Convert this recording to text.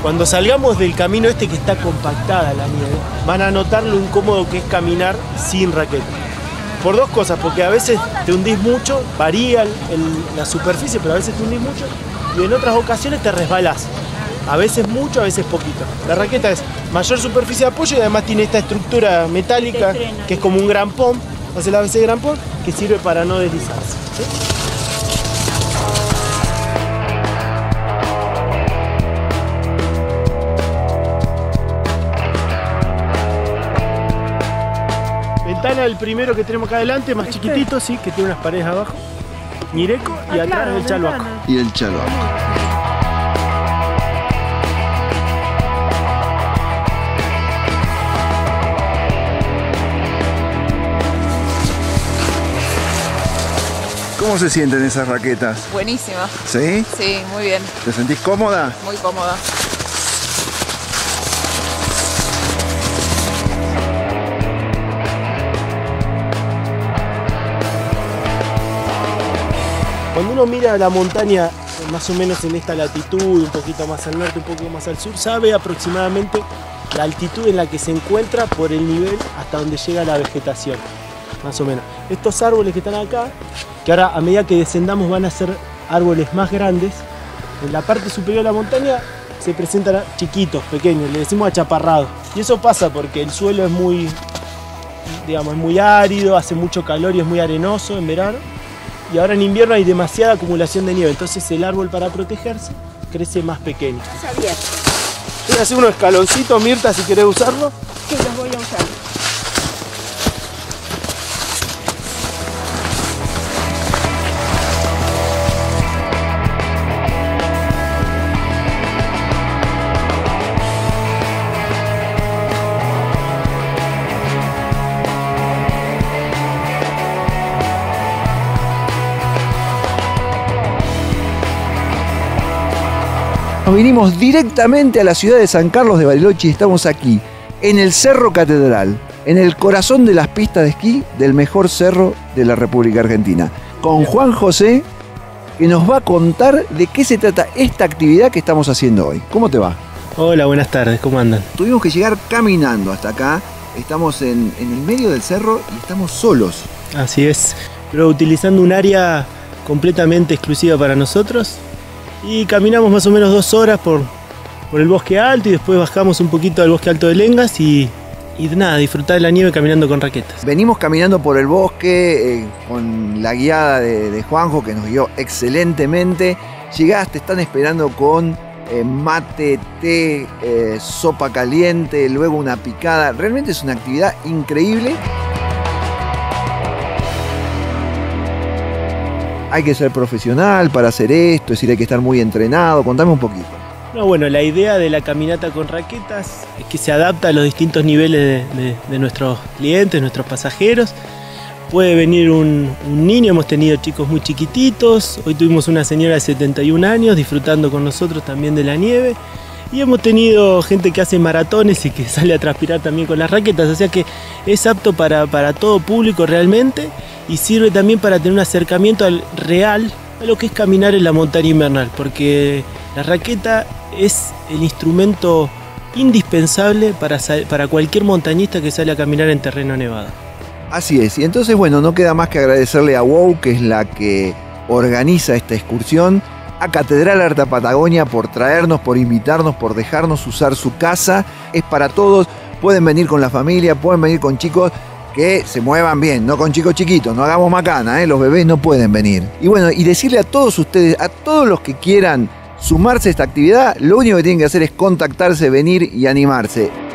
Cuando salgamos del camino este que está compactada la nieve, van a notar lo incómodo que es caminar sin raqueta. Por dos cosas, porque a veces te hundís mucho, varía la superficie, pero a veces te hundís mucho, y en otras ocasiones te resbalás. A veces mucho, a veces poquito. La raqueta es mayor superficie de apoyo y además tiene esta estructura metálica que es como un grampón, hace la base de grampón, que sirve para no deslizarse, ¿sí? Ventana, el primero que tenemos acá adelante, más chiquitito, sí, que tiene unas paredes abajo. Ñireco y atrás claro, el Chalhuaco. Y el Chalhuaco. ¿Cómo se sienten esas raquetas? Buenísima. ¿Sí? Sí, muy bien. ¿Te sentís cómoda? Muy cómoda. Cuando uno mira la montaña más o menos en esta latitud, un poquito más al norte, un poco más al sur, sabe aproximadamente la altitud en la que se encuentra por el nivel hasta donde llega la vegetación, más o menos. Estos árboles que están acá, que ahora a medida que descendamos van a ser árboles más grandes, en la parte superior de la montaña se presentan chiquitos, pequeños, le decimos achaparrados. Y eso pasa porque el suelo es muy, digamos, muy árido, hace mucho calor y es muy arenoso en verano. Y ahora en invierno hay demasiada acumulación de nieve, entonces el árbol para protegerse crece más pequeño. Sabía Voy a hacer unos escaloncitos, Mirta, si querés usarlo. que los voy a usar. Nos vinimos directamente a la ciudad de San Carlos de Bariloche y estamos aquí, en el Cerro Catedral, en el corazón de las pistas de esquí del mejor cerro de la República Argentina, con Juan José, que nos va a contar de qué se trata esta actividad que estamos haciendo hoy. ¿Cómo te va? Hola, buenas tardes, ¿cómo andan? Tuvimos que llegar caminando hasta acá, estamos en el medio del cerro y estamos solos. Así es, pero utilizando un área completamente exclusiva para nosotros. Y caminamos más o menos 2 horas por el bosque alto y después bajamos un poquito al bosque alto de Lengas y nada, disfrutar de la nieve caminando con raquetas. Venimos caminando por el bosque con la guiada de Juanjo, que nos guió excelentemente. Llegaste, están esperando con mate, té, sopa caliente, luego una picada. Realmente es una actividad increíble. Hay que ser profesional para hacer esto, es decir, hay que estar muy entrenado. Contame un poquito. No, bueno, la idea de la caminata con raquetas es que se adapta a los distintos niveles de nuestros clientes, nuestros pasajeros. Puede venir un niño, hemos tenido chicos muy chiquititos, hoy tuvimos una señora de 71 años disfrutando con nosotros también de la nieve. Y hemos tenido gente que hace maratones y que sale a transpirar también con las raquetas, o sea que es apto para todo público realmente. Y sirve también para tener un acercamiento real a lo que es caminar en la montaña invernal, porque la raqueta es el instrumento indispensable para cualquier montañista que sale a caminar en terreno nevado. Así es, y entonces bueno, no queda más que agradecerle a WOW, que es la que organiza esta excursión, a Catedral Alta Patagonia por traernos, por invitarnos, por dejarnos usar su casa. Es para todos, pueden venir con la familia, pueden venir con chicos que se muevan bien, no con chicos chiquitos, no hagamos macana, los bebés no pueden venir. Y bueno, y decirle a todos ustedes, a todos los que quieran sumarse a esta actividad, lo único que tienen que hacer es contactarse, venir y animarse.